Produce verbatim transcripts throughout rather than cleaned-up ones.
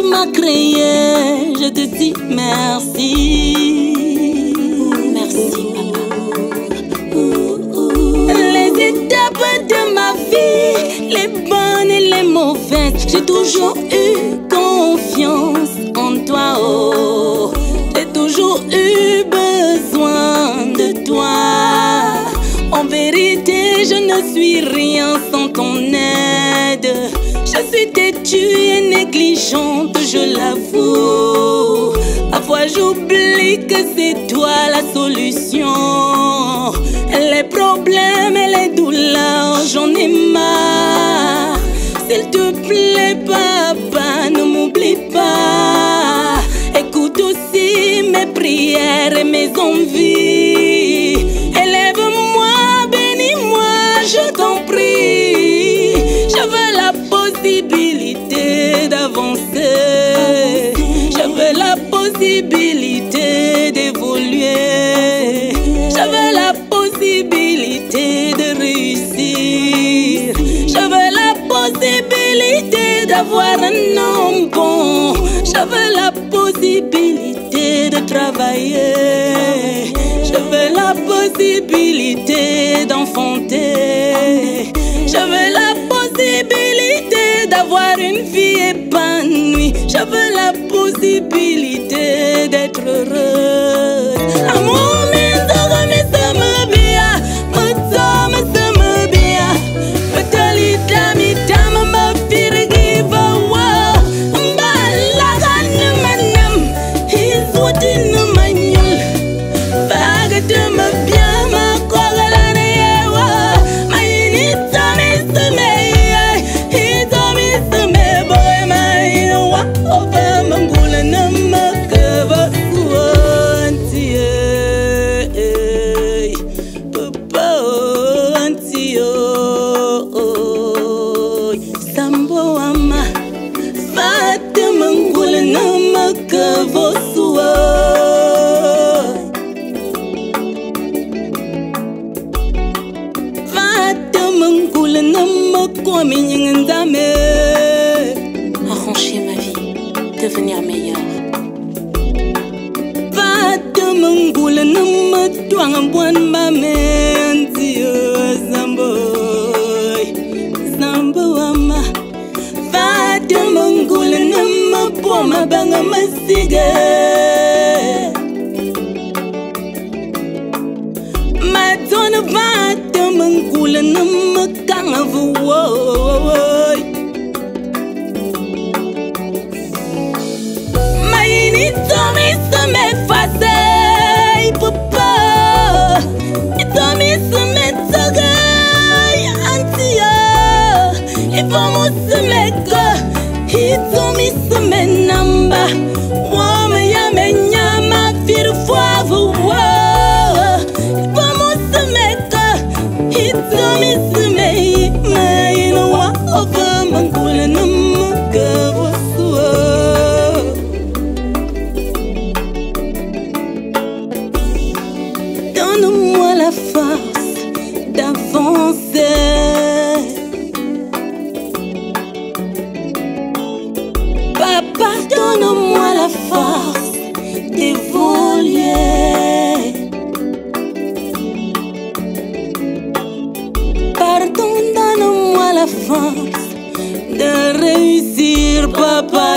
tu m'as créé, je te dis merci. Merci, papa. Les étapes de ma vie, les bonnes et les mauvaises, j'ai toujours eu confiance en toi. Oh, j'ai toujours eu besoin de toi. En vérité, je ne suis rien sans ton aide. Je suis têtue et négligente, je l'avoue. Parfois j'oublie que c'est toi la solution. Les problèmes et les douleurs, j'en ai marre. S'il te plaît, papa, ne m'oublie pas. Écoute aussi mes prières et mes envies. Élève-moi, bénis-moi, je t'en prie. Je veux la possibilité d'avancer. Je veux la possibilité d'évoluer. Je veux la possibilité de réussir. Je veux la possibilité d'avoir un homme bon. Je veux la possibilité de travailler. Je veux la possibilité d'enfanter. Je veux la possibilité d'avoir une vie épanouie. Je veux la possibilité d'être heureuse. Amour, mes hommes, mes hommes, bien. Mes hommes, mes bien. Me talita, mi dame, ma firgi, va wa. Mbala, gane, manam. He's what in the manual. Baga de ma bien, ma kogalane, yewa. Ma inita, mi sume. Arranger ma vie, devenir meilleure. Madonna va te mangula nama kanga vuoi. Maini tomi se me fazei papa. Tomi se me tagai antia. E vamos se me go. E tomi se me namba. Wama ya me nyama vir foavo. Donne-moi la force d'avancer. Papa, donne-moi la force d'évoluer. Pardon, donne-moi la force de réussir, papa.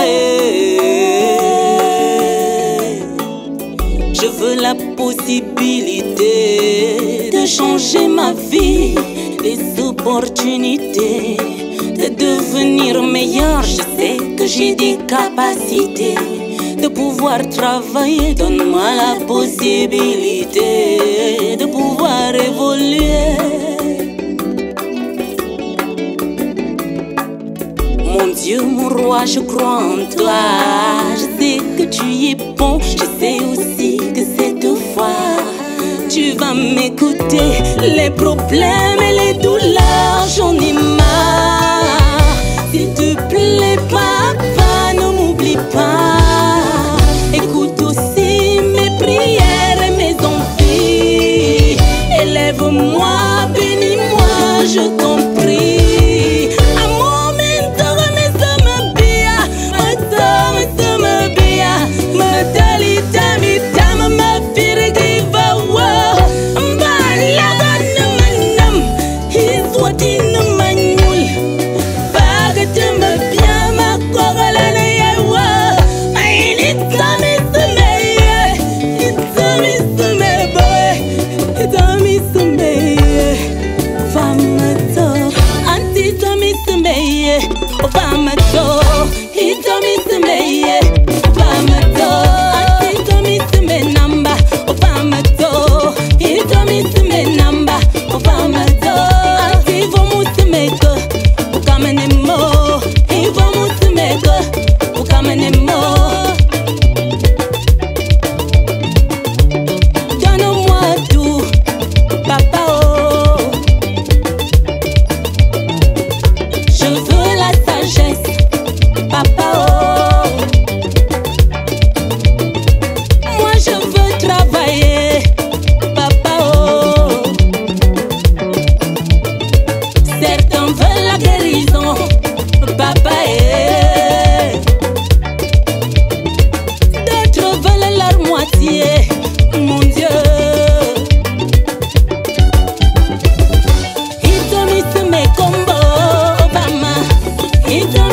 Je veux la possibilité de changer ma vie, les opportunités de devenir meilleur. Je sais que j'ai des capacités de pouvoir travailler. Donne-moi la possibilité de pouvoir évoluer. Mon Dieu, mon roi, je crois en toi. Je sais que tu es bon, je sais aussi que cette fois tu vas m'écouter. Les problèmes et les douleurs, j'en ai marre. S'il te plaît, papa, ne m'oublie pas. Écoute aussi mes prières et mes envies. Élève-moi, bénis-moi, je t'en prie. Amour, mes hommes, mes hommes, bien, mes hommes. Et dans